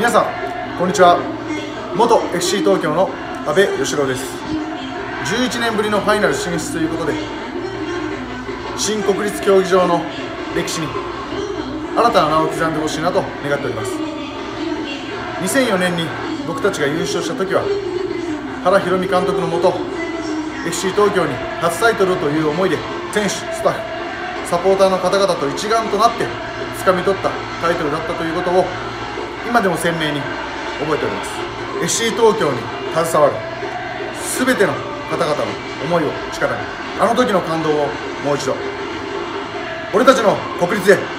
皆さんこんにちは。元 FC 東京の阿部義郎です。11年ぶりのファイナル進出ということで、新国立競技場の歴史に新たな名を刻んでほしいなと願っております。2004年に僕たちが優勝した時は、原博美監督のもと FC 東京に初タイトルという思いで、選手、スタッフ、サポーターの方々と一丸となって掴み取ったタイトルだったということを今でも鮮明に覚えております。 FC 東京に携わる全ての方々の思いを力に、あの時の感動をもう一度、俺たちの国立で